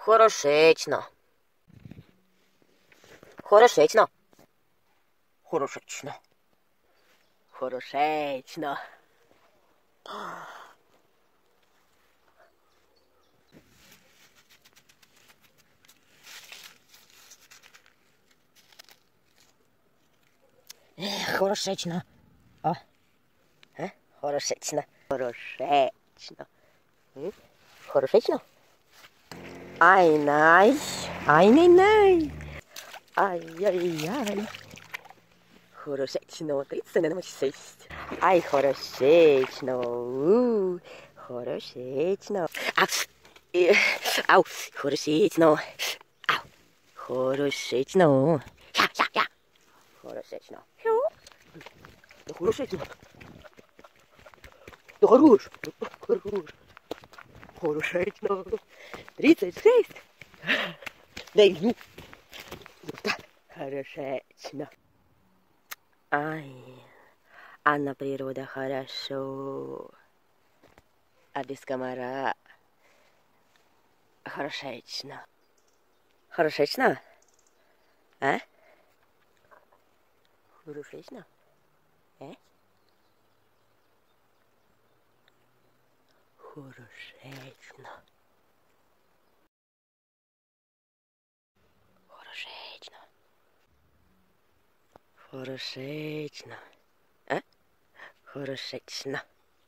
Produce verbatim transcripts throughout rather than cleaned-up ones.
Хорошечно. Хорошечно. Хорошечно. Хорошечно. Хорошечно. О. Е? Хорошечно. Хорошечно. М? Хорошечно? Ай-най. Ай-най-най. Ай-яй-яй. Хорошечно. тридцать на шесть. Ай, хорошечно. У, хорошечно. Ау. Е, Ау. Хорошечно. Ау. Хорошечно. Я, я, я. Хорошечно. Да хорошечно. Да хорош. Хорош. Хорошечно. тридцать шесть. Дай, ну. Хорошечно. Ай, а на природа хорошо. А без комара хорошечно. Хорошечно? А? Хорошечно? Э? Хорошечно. Хорошечно. Хорошечно. А? Хорошечно.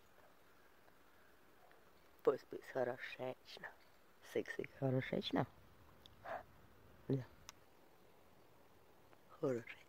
Пусть-пусть хорошечно. Сик-сик хорошечно. Да. Хорошечно.